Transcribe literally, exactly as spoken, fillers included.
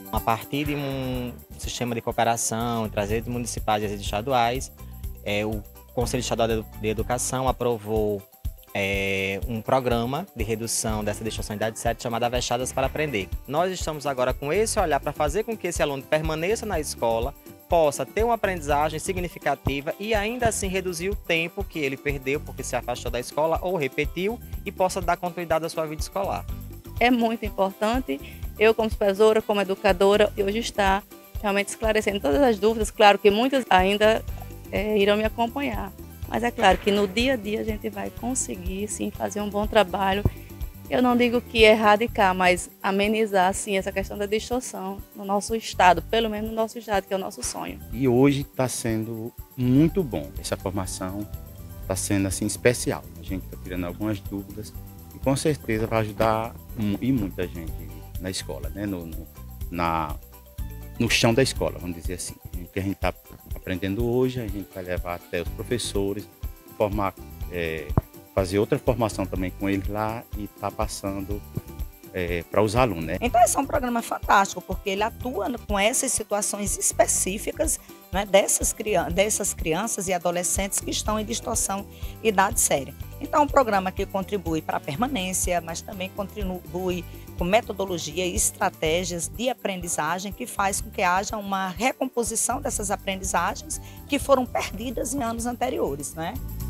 a partir de um sistema de cooperação entre as redes municipais e as redes estaduais, é, o Conselho Estadual de Educação aprovou é, um programa de redução dessa distorção de idade sete chamado Avechadas para Aprender. Nós estamos agora com esse olhar para fazer com que esse aluno permaneça na escola, possa ter uma aprendizagem significativa e ainda assim reduzir o tempo que ele perdeu porque se afastou da escola ou repetiu e possa dar continuidade à sua vida escolar. É muito importante, eu como supervisora, como educadora, hoje estar realmente esclarecendo todas as dúvidas. Claro que muitas ainda é, irão me acompanhar, mas é claro que no dia a dia a gente vai conseguir sim fazer um bom trabalho. Eu não digo que erradicar, mas amenizar sim essa questão da distorção no nosso estado, pelo menos no nosso estado, que é o nosso sonho. E hoje está sendo muito bom, essa formação está sendo assim especial. A gente está tirando algumas dúvidas e com certeza vai ajudar e muita gente na escola, né? no, no, na, no chão da escola, vamos dizer assim. O que a gente está aprendendo hoje, a gente vai levar até os professores, formar, é, fazer outra formação também com eles lá e estar tá passando é, para os alunos. Né? Então esse é um programa fantástico, porque ele atua com essas situações específicas, né, dessas, crianças, dessas crianças e adolescentes que estão em distorção idade séria. Então é um programa que contribui para a permanência, mas também contribui com metodologia e estratégias de aprendizagem que faz com que haja uma recomposição dessas aprendizagens que foram perdidas em anos anteriores, né?